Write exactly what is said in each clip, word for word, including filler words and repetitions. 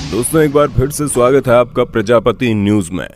दोस्तों एक बार फिर से स्वागत है आपका प्रजापति न्यूज में।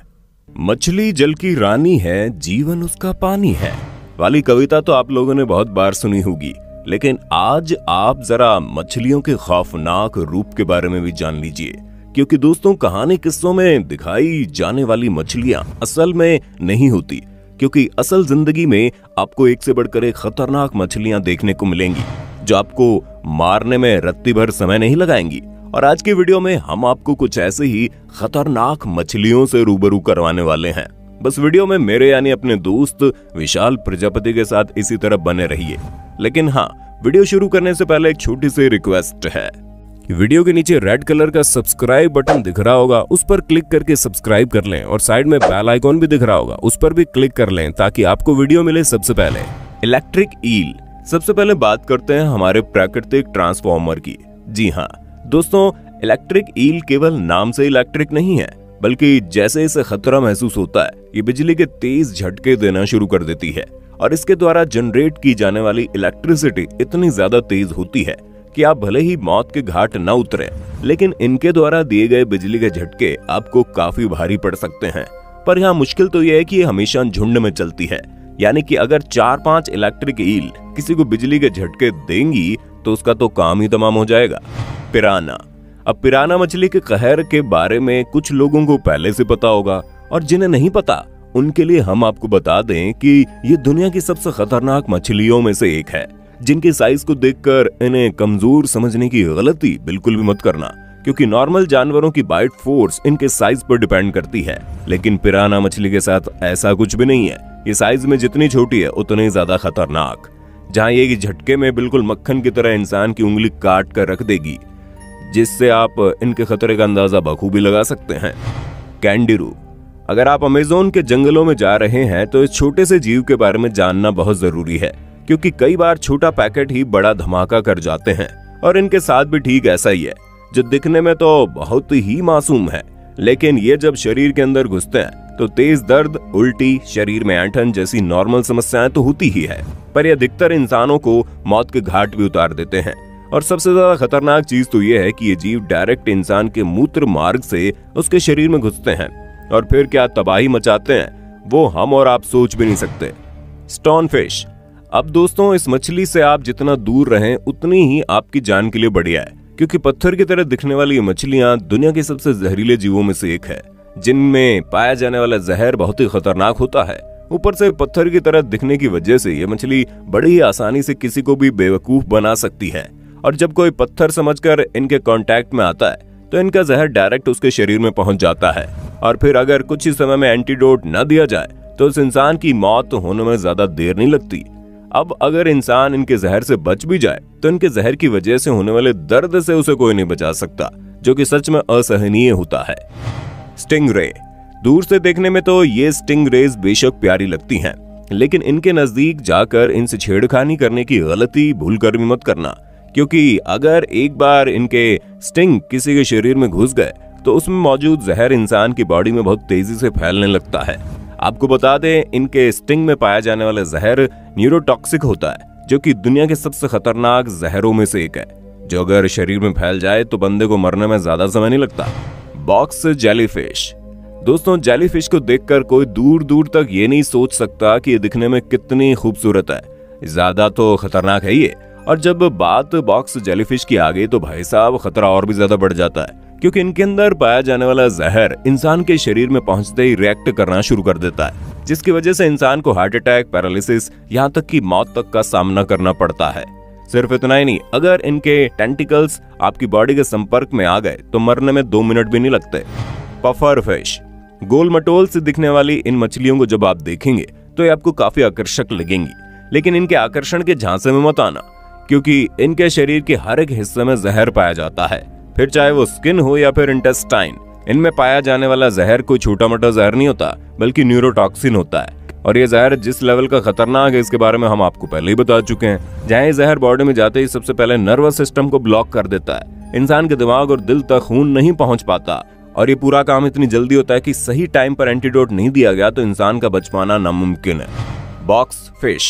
मछली जल की रानी है, जीवन उसका पानी है वाली कविता तो आप लोगों ने बहुत बार सुनी होगी, लेकिन आज आप जरा मछलियों के खौफनाक रूप के बारे में भी जान लीजिए, क्योंकि दोस्तों कहानी किस्सों में दिखाई जाने वाली मछलियां असल में नहीं होती, क्योंकि असल जिंदगी में आपको एक से बढ़कर एक खतरनाक मछलियां देखने को मिलेंगी जो आपको मारने में रत्ती भर समय नहीं लगाएंगी। और आज की वीडियो में हम आपको कुछ ऐसे ही खतरनाक मछलियों से रूबरू करवाने वाले हैं। बस वीडियो में मेरे यानी अपने दोस्त विशाल प्रजापति के साथ इसी तरह बने रहिए। लेकिन हाँ, वीडियो शुरू करने से पहले एक छोटी सी रिक्वेस्ट है कि वीडियो के नीचे रेड कलर का सब्सक्राइब बटन दिख रहा होगा, उस पर क्लिक करके सब्सक्राइब कर लें और साइड में बेल आइकॉन भी दिख रहा होगा, उस पर भी क्लिक कर लें ताकि आपको वीडियो मिले सबसे पहले। Electric eel. सबसे पहले बात करते हैं हमारे प्राकृतिक ट्रांसफॉर्मर की। जी हाँ दोस्तों, इलेक्ट्रिक ईल केवल नाम से इलेक्ट्रिक नहीं है, बल्कि जैसे इसे खतरा महसूस होता है ये बिजली के तेज झटके देना शुरू कर देती है और इसके द्वारा जनरेट की जाने वाली इलेक्ट्रिसिटी इतनी ज्यादा तेज होती है कि आप भले ही मौत के घाट न उतरे, लेकिन इनके द्वारा दिए गए बिजली के झटके आपको काफी भारी पड़ सकते हैं। पर यहाँ मुश्किल तो यह है कि ये हमेशा झुंड में चलती है, यानी कि अगर चार पांच इलेक्ट्रिक ईल किसी को बिजली के झटके देंगी तो उसका तो काम ही तमाम हो जाएगा। पिराना। अब पिराना मछली के कहर के बारे में कुछ लोगों को पहले से पता होगा, और जिन्हें नहीं पता उनके लिए हम आपको बता दें कि ये दुनिया की सबसे खतरनाक मछलियों में से एक है, जिनकी साइज को देखकर इन्हें कमजोर समझने की गलती बिल्कुल भी मत करना, क्योंकि नॉर्मल जानवरों की बाइट फोर्स इनके साइज पर डिपेंड करती है, लेकिन पिराना मछली के साथ ऐसा कुछ भी नहीं है। ये साइज में जितनी छोटी है उतनी ज्यादा खतरनाक। जहां ये झटके में बिल्कुल मक्खन की तरह इंसान की उंगली काट कर रख देगी, जिससे आप इनके खतरे का अंदाजा बखूबी लगा सकते हैं। कैंडिरू। अगर आप अमेज़न के जंगलों में जा रहे हैं तो इस छोटे से जीव के बारे में जानना बहुत जरूरी है, क्योंकि कई बार छोटा पैकेट ही बड़ा धमाका कर जाते हैं और इनके साथ भी ठीक ऐसा ही है, जो दिखने में तो बहुत ही मासूम है, लेकिन ये जब शरीर के अंदर घुसते हैं तो तेज दर्द, उल्टी, शरीर में ऐंठन जैसी नॉर्मल समस्याएं तो होती ही है, पर यह अधिकतर इंसानों को मौत के घाट भी उतार देते हैं। और सबसे ज्यादा खतरनाक चीज तो यह है कि ये जीव डायरेक्ट इंसान के मूत्र मार्ग से उसके शरीर में घुसते हैं और फिर क्या तबाही मचाते हैं वो हम और आप सोच भी नहीं सकते। Stone fish. अब दोस्तों, इस मछली से आप जितना दूर रहें उतनी ही आपकी जान के लिए बढ़िया है, क्योंकि पत्थर की तरह दिखने वाली ये मछलियां दुनिया के सबसे जहरीले जीवों में से एक है, जिनमें पाया जाने वाला जहर बहुत ही खतरनाक होता है। ऊपर से पत्थर की तरह दिखने की वजह से ये मछली बड़ी ही आसानी से किसी को भी बेवकूफ बना सकती है, और जब कोई पत्थर समझकर इनके कांटेक्ट में आता है तो इनका जहर डायरेक्ट उसके शरीर में पहुंच जाता है, और फिर अगर कुछ ही समय में एंटीडोट न दिया जाए तो उस इंसान की मौत होने में ज्यादा देर नहीं लगती। अब अगर इंसान इनके जहर से बच भी जाए तो इनके जहर की वजह से होने वाले दर्द से उसे कोई नहीं बचा सकता, जो कि सच में असहनीय होता है। स्टिंगरे। दूर से देखने में तो ये स्टिंगरेज बेशक प्यारी लगती हैं, लेकिन इनके नजदीक जाकर इनसे छेड़खानी करने की गलती भूल कर भी मत करना, क्योंकि अगर एक बार इनके स्टिंग किसी के शरीर में घुस गए तो उसमें मौजूद जहर इंसान की बॉडी में बहुत तेजी से फैलने लगता है। आपको बता दें, इनके स्टिंग में पाया जाने वाला जहर न्यूरोटॉक्सिक होता है, जो कि दुनिया के सबसे खतरनाक जहरों में से एक है, जो अगर शरीर में फैल जाए तो बंदे को मरने में ज्यादा समय नहीं लगता। Box jellyfish. दोस्तों, जेलीफिश को देखकर कोई दूर दूर तक ये नहीं सोच सकता कि ये दिखने में कितनी खूबसूरत है, ज्यादा तो खतरनाक है ये। और जब बात बॉक्स जेलीफिश की आ गई तो भाई साहब खतरा और भी ज्यादा बढ़ जाता है, क्योंकि इनके अंदर पाया जाने वाला जहर इंसान के शरीर में पहुंचते ही रिएक्ट करना शुरू कर देता है, जिसकी वजह से इंसान को हार्ट अटैक, पैरालिसिस, यहाँ तक कि मौत तक का सामना करना पड़ता है। सिर्फ इतना ही नहीं, अगर इनके टेंटिकल्स आपकी बॉडी के संपर्क में आ गए तो मरने में दो मिनट भी नहीं लगते। Puffer fish. गोल मटोल से दिखने वाली इन मछलियों को जब आप देखेंगे तो ये आपको काफी आकर्षक लगेंगी, लेकिन इनके आकर्षण के झांसे में मत आना, क्योंकि इनके शरीर के हर एक हिस्से में जहर पाया जाता है, फिर चाहे वो स्किन हो या फिर इंटेस्टाइन। इनमें पाया जाने वाला जहर कोई छोटा मोटा जहर नहीं होता, बल्कि न्यूरोटॉक्सिन होता है, और ये जहर जिस लेवल का खतरनाक है इसके बारे में हम आपको पहले ही बता चुके हैं। जहाँ ये जहर बॉडी में जाते ही सबसे पहले नर्वस सिस्टम को ब्लॉक कर देता है, इंसान के दिमाग और दिल तक खून नहीं पहुंच पाता, और ये पूरा काम इतनी जल्दी होता है कि सही टाइम पर एंटीडोट नहीं दिया गया तो इंसान का बच पाना नामुमकिन है। Box fish.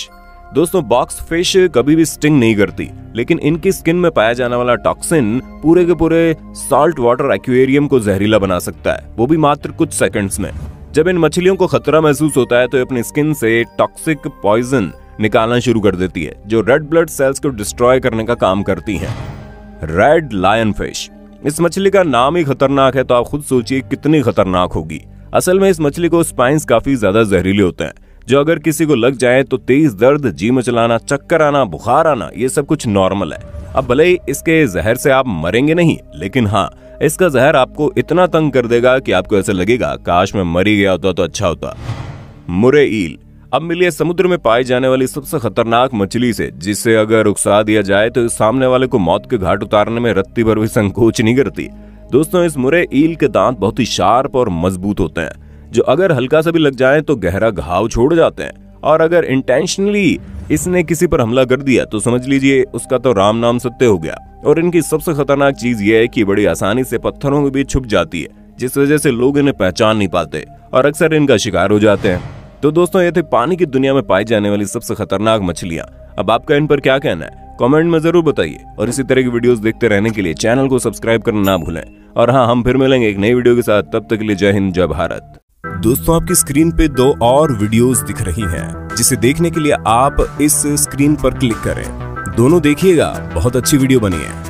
दोस्तों बॉक्स फिश कभी भी स्टिंग नहीं करती, लेकिन इनकी स्किन में पाया जाने वाला टॉक्सिन पूरे के पूरे सॉल्ट वाटर एक्वेरियम को जहरीला बना सकता है, वो भी मात्र कुछ सेकंड्स में। जब इन मछलियों को खतरा महसूस होता है तो ये अपनी स्किन से टॉक्सिक पॉइजन निकालना शुरू कर देती है, जो रेड ब्लड सेल्स को डिस्ट्रॉय करने का काम करती हैं। रेड लायन फिश, इस मछली का नाम ही खतरनाक है, तो आप खुद सोचिए कितनी खतरनाक होगी। असल में इस मछली को स्पाइंस काफी ज्यादा जहरीले होते हैं, जो अगर किसी को लग जाए तो तेज दर्द, जी मचलाना, चक्कर आना, बुखार आना, ये सब कुछ नॉर्मल है। अब भले ही इसके जहर से आप मरेंगे नहीं, लेकिन हाँ, इसका जहर आपको इतना तंग कर देगा कि आपको ऐसा लगेगा काश मैं मर ही गया होता तो अच्छा होता। मुरे ईल, अब मिलिए समुद्र में पाई जाने वाली सबसे खतरनाक मछली से, जिसे अगर उकसा दिया जाए तो सामने वाले को मौत के घाट उतारने में रत्ती भर भी संकोच नहीं करती। दोस्तों इस मुरे ईल के दांत बहुत ही शार्प और मजबूत होते हैं, जो अगर हल्का सा भी लग जाए तो गहरा घाव छोड़ जाते हैं, और अगर इंटेंशनली इसने किसी पर हमला कर दिया तो समझ लीजिए उसका तो राम नाम सत्य हो गया। और इनकी सबसे खतरनाक चीज ये है कि बड़ी आसानी से पत्थरों के बीच छुप जाती है, जिस वजह से लोग इन्हें पहचान नहीं पाते और अक्सर इनका शिकार हो जाते हैं। तो दोस्तों ये थे पानी की दुनिया में पाई जाने वाली सबसे खतरनाक मछलियां। अब आपका इन पर क्या कहना है, कमेंट में जरूर बताइए, और इसी तरह की वीडियोस देखते रहने के लिए चैनल को सब्सक्राइब करना ना भूलें। और हाँ, हम फिर मिलेंगे एक नई वीडियो के साथ, तब तक के लिए जय हिंद, जय भारत। दोस्तों आपकी स्क्रीन पे दो और वीडियोस दिख रही हैं, जिसे देखने के लिए आप इस स्क्रीन पर क्लिक करें। दोनों देखिएगा, बहुत अच्छी वीडियो बनी है।